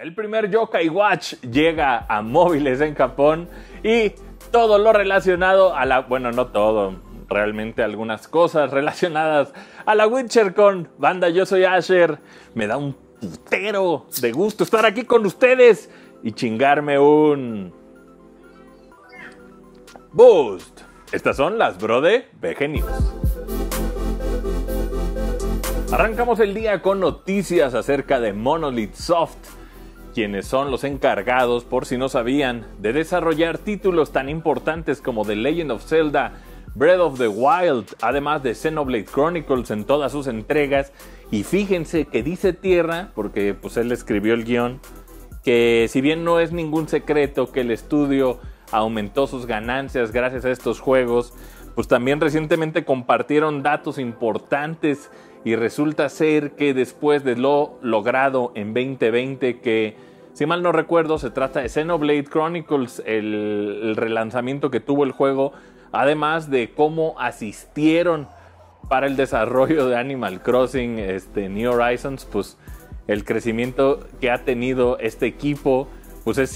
El primer Yokai Watch llega a móviles en Japón y todo lo relacionado a la... Bueno, no todo, realmente algunas cosas relacionadas a la WitcherCon. Banda, yo soy Asher. Me da un putero de gusto estar aquí con ustedes y chingarme un... Boost. Estas son las Bro de BG News. Arrancamos el día con noticias acerca de Monolith Soft, quienes son los encargados, por si no sabían, de desarrollar títulos tan importantes como The Legend of Zelda, Breath of the Wild, además de Xenoblade Chronicles en todas sus entregas. Y fíjense que dice Tierra, porque pues él escribió el guión, que si bien no es ningún secreto que el estudio aumentó sus ganancias gracias a estos juegos, pues también recientemente compartieron datos importantes. Y resulta ser que después de lo logrado en 2020, que si mal no recuerdo se trata de Xenoblade Chronicles, el relanzamiento que tuvo el juego, además de cómo asistieron para el desarrollo de Animal Crossing New Horizons, pues el crecimiento que ha tenido este equipo pues es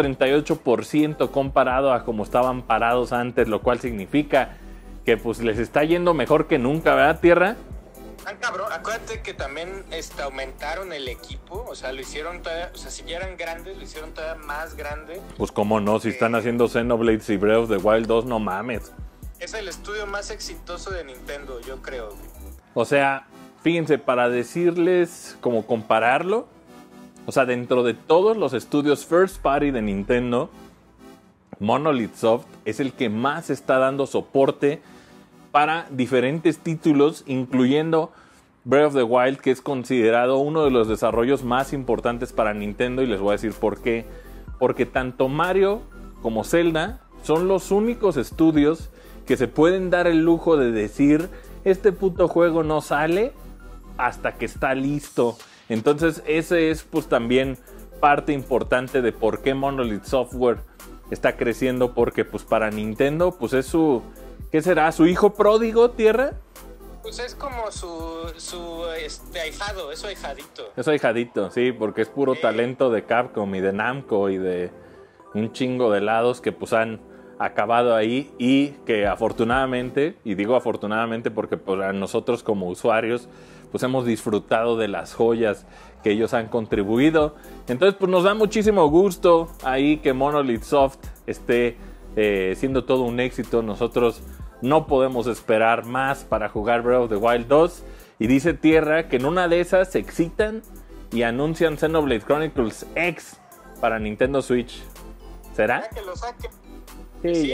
138% comparado a como estaban parados antes, lo cual significa que pues les está yendo mejor que nunca, ¿verdad, Tierra? Cabrón, acuérdate que también aumentaron el equipo, o sea, lo hicieron todavía, o sea, si ya eran grandes, lo hicieron todavía más grande. Pues cómo no, si están haciendo Xenoblade y Breath of the Wild 2, no mames. Es el estudio más exitoso de Nintendo, yo creo. O sea, fíjense, para decirles, como compararlo, o sea, dentro de todos los estudios first party de Nintendo, Monolith Soft es el que más está dando soporte para diferentes títulos, incluyendo Breath of the Wild, que es considerado uno de los desarrollos más importantes para Nintendo, y les voy a decir por qué. Porque tanto Mario como Zelda son los únicos estudios que se pueden dar el lujo de decir: este puto juego no sale hasta que está listo. Entonces ese es pues también parte importante de por qué Monolith Software está creciendo, porque pues para Nintendo pues es su... ¿Qué será? ¿Su hijo pródigo, Tierra? Pues es como su ahijado, es su ahijadito. Es su ahijadito, sí, porque es puro talento de Capcom y de Namco y de un chingo de lados que pues han acabado ahí, y que afortunadamente, y digo afortunadamente porque para nosotros como usuarios pues hemos disfrutado de las joyas que ellos han contribuido. Entonces pues nos da muchísimo gusto ahí que Monolith Soft esté siendo todo un éxito. Nosotros no podemos esperar más para jugar Breath of the Wild 2. Y dice Tierra que en una de esas se excitan y anuncian Xenoblade Chronicles X para Nintendo Switch. ¿Será? Ya que lo saquen. Sí,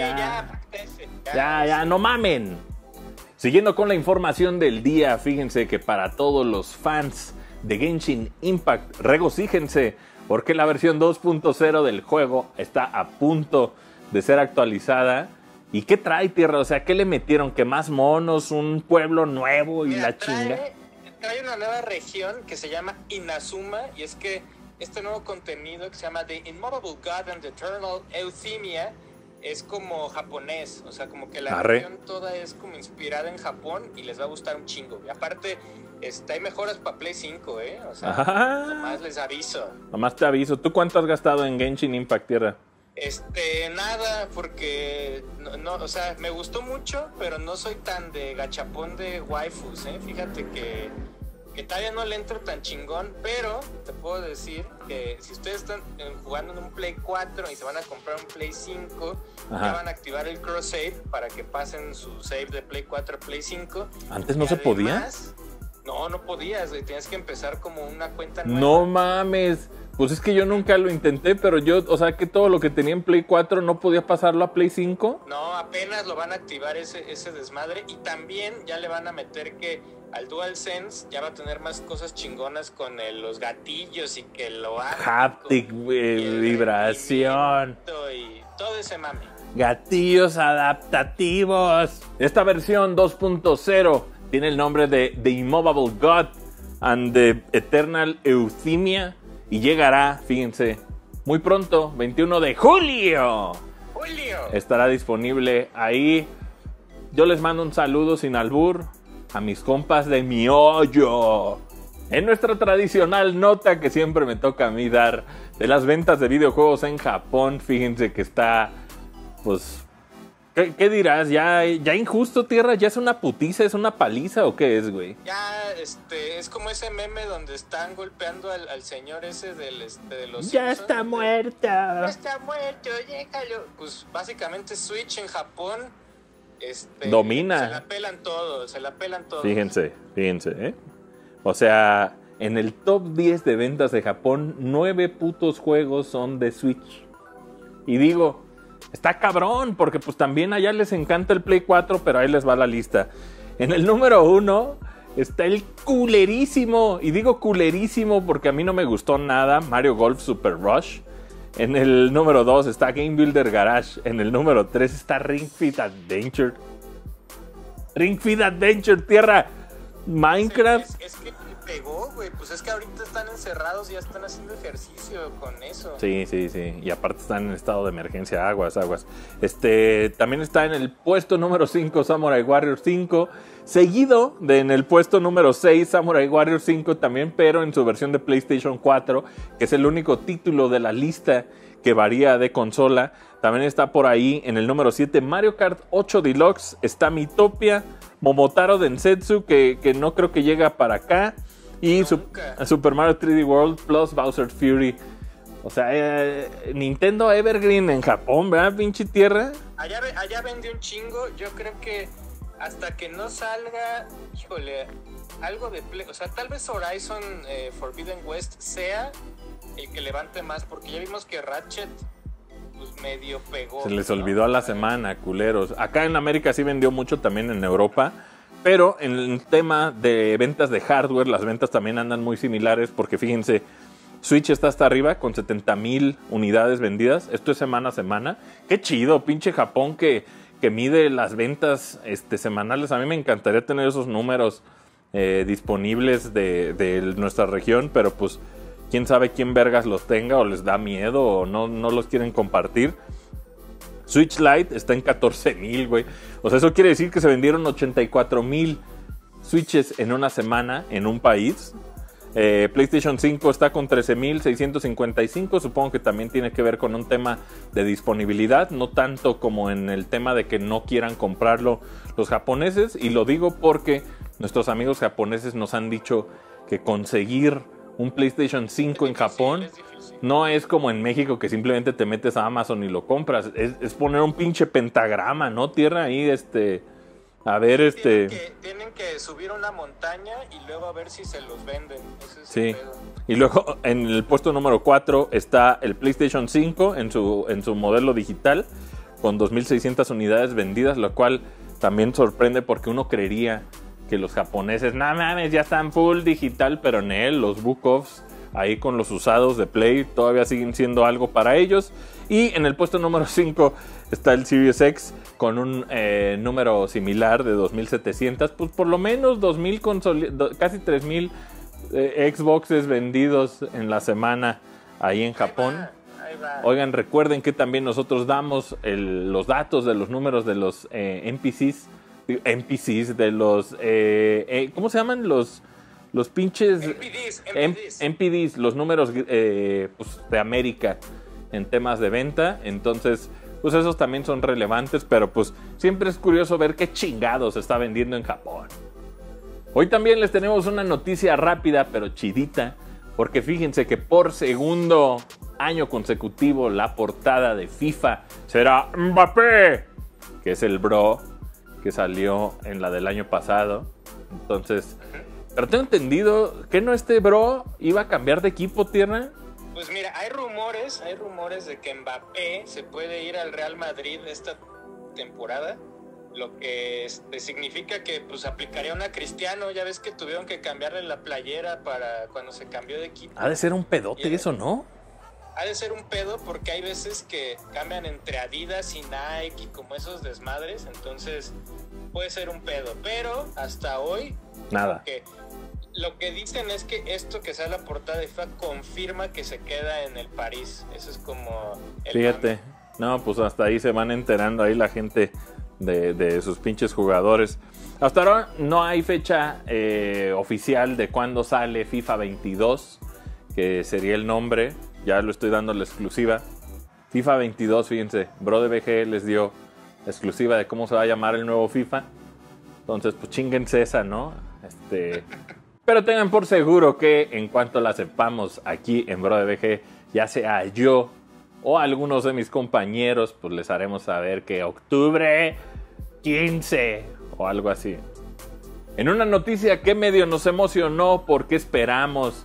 ya, no mamen. Siguiendo con la información del día, fíjense que para todos los fans de Genshin Impact, regocíjense, porque la versión 2.0 del juego está a punto de ser actualizada. ¿Y qué trae, Tierra? O sea, ¿qué le metieron? ¿Que más monos? ¿Un pueblo nuevo y la chinga? Trae una nueva región que se llama Inazuma, y es que este nuevo contenido que se llama The Immovable God and Eternal Euthymia es como japonés, o sea, como que la región toda es como inspirada en Japón y les va a gustar un chingo. Y aparte, hay mejoras para Play 5, o sea, nomás les aviso. Nomás te aviso. ¿Tú cuánto has gastado en Genshin Impact, Tierra? Nada, porque no, o sea, me gustó mucho, pero no soy tan de gachapón de waifus, Fíjate que todavía no le entro tan chingón, pero te puedo decir que si ustedes están jugando en un Play 4 y se van a comprar un Play 5, ya van a activar el cross save para que pasen su save de Play 4 a Play 5. ¿Antes no se podía? No podías, tenías que empezar como una cuenta nueva. No mames. Pues es que yo nunca lo intenté, pero yo, o sea, que todo lo que tenía en Play 4 no podía pasarlo a Play 5. No, apenas lo van a activar ese desmadre, y también ya le van a meter que al DualSense ya va a tener más cosas chingonas con los gatillos y que lo haptic, vibración y todo ese mame. Gatillos adaptativos. Esta versión 2.0 tiene el nombre de The Immovable God and the Eternal Euthymia. Y llegará, fíjense, muy pronto, 21 de julio. Estará disponible ahí. Yo les mando un saludo sin albur a mis compas de mi hoyo. En nuestra tradicional nota que siempre me toca a mí dar de las ventas de videojuegos en Japón, fíjense que está, pues, ¿qué dirás? ¿Ya injusto, tierra? ¿Ya es una putiza, es una paliza o qué es, güey? Ya, es como ese meme donde están golpeando al señor ese de los ¡Ya Simpsons. está muerto! ¡Ya está muerto, déjalo! Pues básicamente Switch en Japón domina. Se la pelan todos. Fíjense, ¿eh? O sea, en el top 10 de ventas de Japón, 9 putos juegos son de Switch. Y digo, está cabrón, porque pues también allá les encanta el Play 4, pero ahí les va la lista. En el número 1 está el culerísimo, y digo culerísimo porque a mí no me gustó nada, Mario Golf Super Rush. En el número 2 está Game Builder Garage. En el número 3 está Ring Fit Adventure. Ring Fit Adventure, tierra. Minecraft. Es que pegó, güey. Pues es que ahorita están encerrados y ya están haciendo ejercicio con eso. Sí. Y aparte están en estado de emergencia. Aguas. También está en el puesto número 5 Samurai Warriors 5. Seguido en el puesto número 6 Samurai Warriors 5 también, pero en su versión de PlayStation 4, que es el único título de la lista que varía de consola. También está por ahí en el número 7 Mario Kart 8 Deluxe. Está Miitopia, Momotaro Densetsu, que no creo que llega para acá. Y Super Mario 3D World plus Bowser's Fury. O sea, Nintendo Evergreen en Japón, ¿verdad, pinche tierra? Allá vende un chingo. Yo creo que hasta que no salga, híjole, algo de Play. O sea, tal vez Horizon Forbidden West sea el que levante más, porque ya vimos que Ratchet pues medio pegó. Se les olvidó a la semana, culeros. Acá en América sí vendió mucho, también en Europa. Pero en el tema de ventas de hardware, las ventas también andan muy similares, porque fíjense, Switch está hasta arriba con 70,000 unidades vendidas. Esto es semana a semana. Qué chido, pinche Japón que mide las ventas semanales. A mí me encantaría tener esos números disponibles de nuestra región, pero pues quién sabe quién vergas los tenga, o les da miedo, o no los quieren compartir. Switch Lite está en 14,000, güey. O sea, eso quiere decir que se vendieron 84,000 Switches en una semana en un país. PlayStation 5 está con 13,655. Supongo que también tiene que ver con un tema de disponibilidad, no tanto como en el tema de que no quieran comprarlo los japoneses. Y lo digo porque nuestros amigos japoneses nos han dicho que conseguir un PlayStation 5 en Japón no es como en México, que simplemente te metes a Amazon y lo compras. Es poner un pinche pentagrama, ¿no? Tierra ahí, a ver, Tienen que subir una montaña y luego a ver si se los venden. Ese es sí. el pedo. Y luego en el puesto número 4 está el PlayStation 5 en su modelo digital con 2,600 unidades vendidas, lo cual también sorprende, porque uno creería que los japoneses, no mames, ya están full digital, pero en él, los book-offs ahí con los usados de Play todavía siguen siendo algo para ellos. Y en el puesto número 5 está el Series X con un número similar de 2,700, pues por lo menos 2,000 casi 3,000 Xboxes vendidos en la semana ahí en Japón. Ahí va. Oigan, recuerden que también nosotros damos los datos de los números de los NPCs, de los ¿cómo se llaman? Los pinches NPDs, los números pues, de América en temas de venta. Entonces, pues esos también son relevantes, pero pues siempre es curioso ver qué chingados se está vendiendo en Japón. Hoy también les tenemos una noticia rápida pero chidita, porque fíjense que por segundo año consecutivo la portada de FIFA será Mbappé, que es el bro que salió en la del año pasado. Entonces, pero tengo entendido que no, bro iba a cambiar de equipo, tierra. Pues mira, hay rumores de que Mbappé se puede ir al Real Madrid esta temporada, lo que significa que pues aplicaría una Cristiano. Ya ves que tuvieron que cambiarle la playera para cuando se cambió de equipo. Ha de ser un pedote eso, ¿no? Ha de ser un pedo, porque hay veces que cambian entre Adidas y Nike y como esos desmadres, entonces puede ser un pedo, pero hasta hoy nada. Lo que dicen es que esto que sea la portada de FIFA confirma que se queda en el París. Eso es como el fíjate, no, pues hasta ahí se van enterando ahí la gente de sus pinches jugadores. Hasta ahora no hay fecha oficial de cuándo sale FIFA 22, que sería el nombre. Ya lo estoy dando la exclusiva. FIFA 22, fíjense, BroDBG les dio la exclusiva de cómo se va a llamar el nuevo FIFA. Entonces, pues chinguense esa, ¿no? Pero tengan por seguro que en cuanto la sepamos aquí en BroDBG, ya sea yo o algunos de mis compañeros, pues les haremos saber que octubre 15 o algo así. En una noticia que medio nos emocionó porque esperamos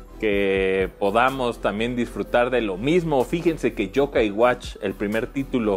que podamos también disfrutar de lo mismo. Fíjense que Yokai Watch, el primer título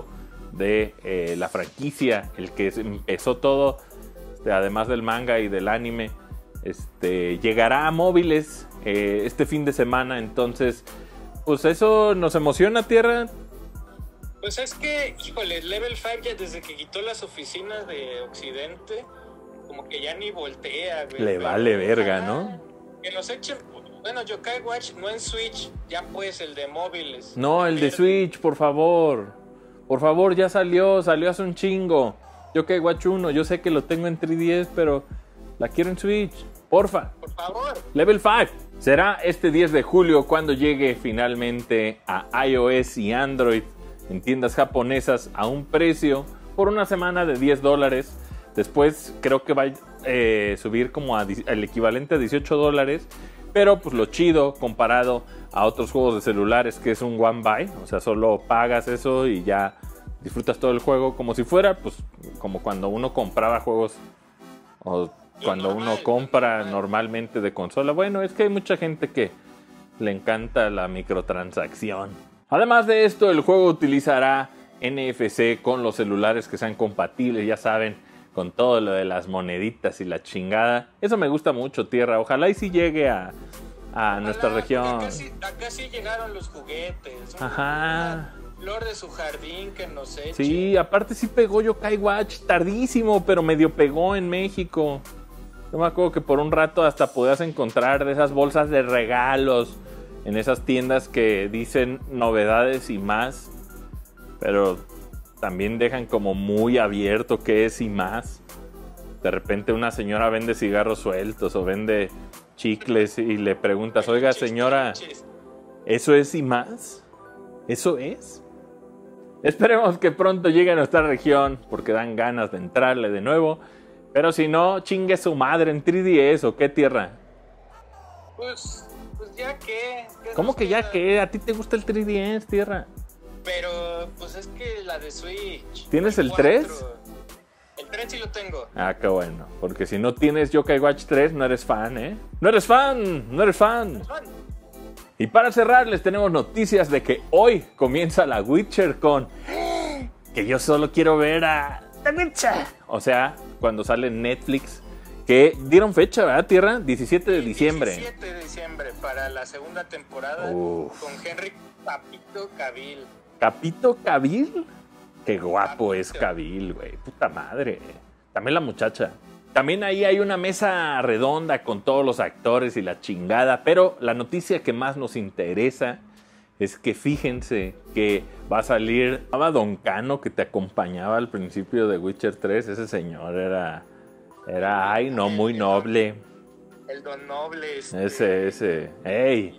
de la franquicia, el que empezó todo, además del manga y del anime, llegará a móviles este fin de semana. Entonces, pues eso nos emociona, Tierra. Pues es que, híjole, Level 5 ya desde que quitó las oficinas de Occidente, como que ya ni voltea, güey. Le vale verga, ¿no? Que nos echen, bueno, Yokai Watch no en Switch, ya pues el de móviles. No, el de Switch, por favor. Por favor, ya salió hace un chingo. Yokai Watch 1, yo sé que lo tengo en 3DS, pero la quiero en Switch. Porfa. Por favor. Level 5. Será este 10 de julio cuando llegue finalmente a iOS y Android en tiendas japonesas a un precio por una semana de $10. Después creo que va a subir como el equivalente a $18. Pero pues lo chido comparado a otros juegos de celulares que es un one buy. O sea, solo pagas eso y ya disfrutas todo el juego como si fuera pues como cuando uno compraba juegos o cuando uno compra normalmente de consola. Bueno, es que hay mucha gente que le encanta la microtransacción. Además de esto, el juego utilizará NFC con los celulares que sean compatibles, ya saben, con todo lo de las moneditas y la chingada. Eso me gusta mucho, Tierra. Ojalá y sí llegue a nuestra región. Acá sí llegaron los juguetes. Ajá. Flor de su jardín que nos eche. Sí, aparte sí pegó Yokai Watch tardísimo, pero medio pegó en México. Yo me acuerdo que por un rato hasta podías encontrar de esas bolsas de regalos en esas tiendas que dicen novedades y más, pero también dejan como muy abierto qué es y más. De repente una señora vende cigarros sueltos o vende chicles y le preguntas, oiga señora, ¿eso es y más? ¿Eso es? Esperemos que pronto llegue a nuestra región porque dan ganas de entrarle de nuevo. Pero si no, chingue su madre en 3DS o qué, Tierra. Pues ya que. ¿Cómo que ya que? ¿A ti te gusta el 3DS, Tierra? Pero pues es que la de Switch. ¿Tienes el 3? El 3 sí lo tengo. Ah, qué bueno. Porque si no tienes Yokai Watch 3, no eres fan, ¿eh? ¡No eres fan! ¡No eres fan! Y para cerrar, les tenemos noticias de que hoy comienza la Witcher Con. Que yo solo quiero ver a The Witcher. O sea, cuando sale en Netflix. Que dieron fecha, ¿verdad, Tierra? 17 de diciembre. 17 de diciembre para la segunda temporada. Con Henry Capito Cavill. ¿Capito Cavill? Qué guapo es Cavill, güey. Puta madre. También la muchacha. También ahí hay una mesa redonda con todos los actores y la chingada. Pero la noticia que más nos interesa es que fíjense que va a salir Don Cano, que te acompañaba al principio de Witcher 3. Ese señor era ay, no, muy noble. El don noble. Ese. ¡Ey!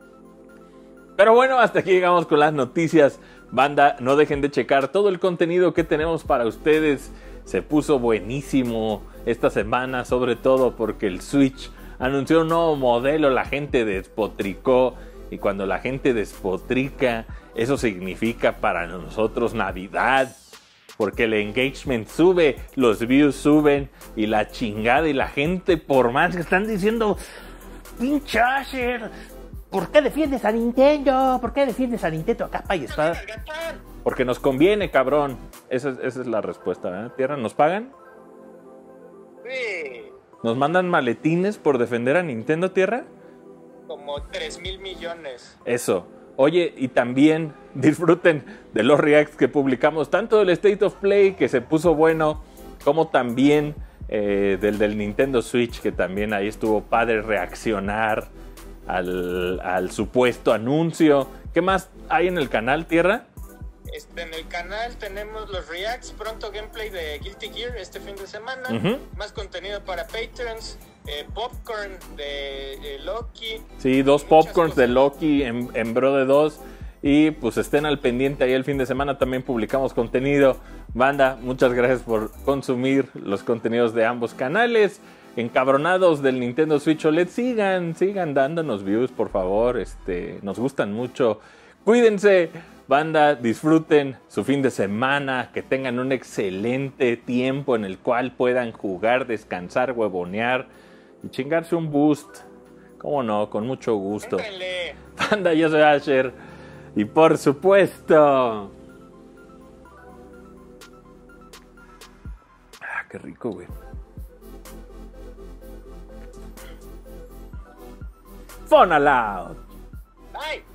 Pero bueno, hasta aquí llegamos con las noticias. Banda, no dejen de checar todo el contenido que tenemos para ustedes. Se puso buenísimo esta semana, sobre todo porque el Switch anunció un nuevo modelo. La gente despotricó. Y cuando la gente despotrica, eso significa para nosotros Navidad. Porque el engagement sube, los views suben y la chingada. Y la gente, por más que están diciendo, pinche Asher, ¿por qué defiendes a Nintendo? ¿Por qué defiendes a Nintendo a capa y espada? Porque nos conviene, cabrón. Esa es la respuesta, ¿verdad? ¿Tierra? ¿Nos pagan? Sí. ¿Nos mandan maletines por defender a Nintendo, Tierra? Como 3,000 millones. Eso. Oye, y también disfruten de los reacts que publicamos, tanto del State of Play, que se puso bueno, como también del Nintendo Switch, que también ahí estuvo padre reaccionar al supuesto anuncio. ¿Qué más hay en el canal, Tierra? En el canal tenemos los reacts, pronto gameplay de Guilty Gear este fin de semana, más contenido para Patreons, popcorn de Loki. Sí, 2 popcorns de Loki en Brode 2. Y pues estén al pendiente ahí el fin de semana, también publicamos contenido. Banda, muchas gracias por consumir los contenidos de ambos canales. Encabronados del Nintendo Switch OLED, sigan dándonos views, por favor. Nos gustan mucho. Cuídense, banda, disfruten su fin de semana, que tengan un excelente tiempo en el cual puedan jugar, descansar, huevonear y chingarse un boost. ¿Cómo no? Con mucho gusto. Éntrenle. Banda, yo soy Asher. Y por supuesto... qué rico, güey. Fun Aloud. Bye.